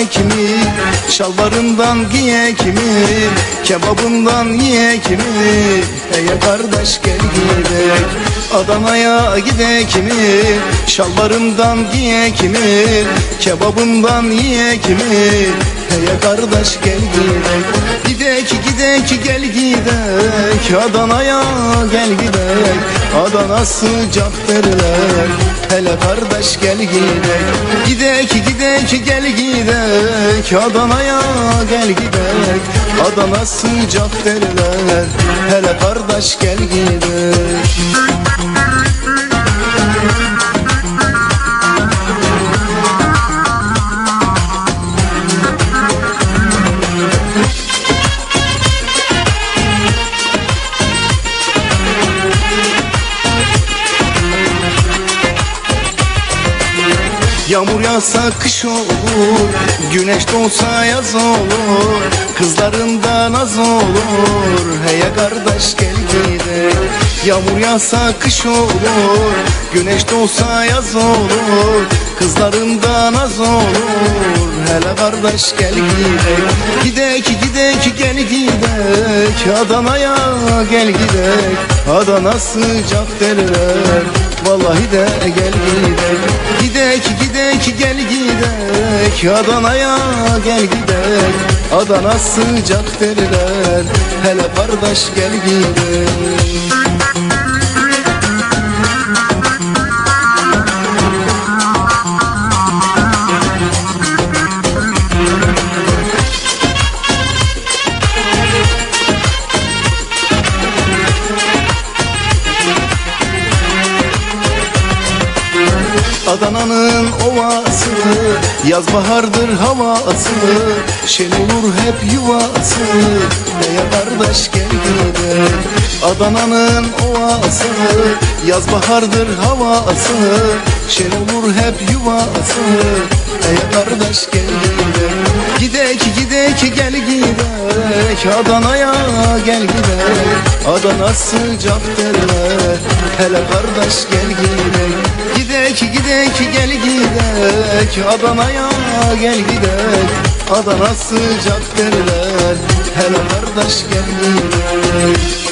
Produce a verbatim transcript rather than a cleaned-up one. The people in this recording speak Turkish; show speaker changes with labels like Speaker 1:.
Speaker 1: kimi, şalvarından giye kimi, kebabından ye kimi. Hey kardeş gel gidek Adana'ya gidek kimi, şalvarından giye kimi, kebabından ye kimi. Hey kardeş gel gidek Gidek gidek gel gidek Adana'ya gel gidek. Adana sıcak derler, hele kardeş gel gidek. Gidek gidek gel gidek Adana'ya gel gidek. Adana sıcak derler, hele kardeş gel gidek. Yağmur yağsa kış olur, güneş doğsa yaz olur, kızlarında naz olur. Hey kardeş gel gidek. Yağmur yağsa kış olur, güneş doğsa yaz olur, kızlarında naz olur. Hele kardeş gel gidek. Gidek gidek gel gidek Adana'ya gel gidek. Adana sıcak derler, vallahi de gel gidek. Gidek gidek gel gidek Adana'ya gel gidek. Adana sıcak derler, hele kardeş gel gidek. Adana'nın ovası, yaz bahardır havası, şen olur hep yuvası. Ey kardeş gel gidek. Adana'nın ovası, yaz bahardır havası, şen olur hep yuvası. Ey kardeş gel gidek. Gidek gidek gel gidek Adana'ya gel gidek. Adana sıcak derler, hele kardeş gel gidek. Gidek gidek gel gidek Adana'ya gel gidek. Adana sıcak derler, hele kardeş gel gidek.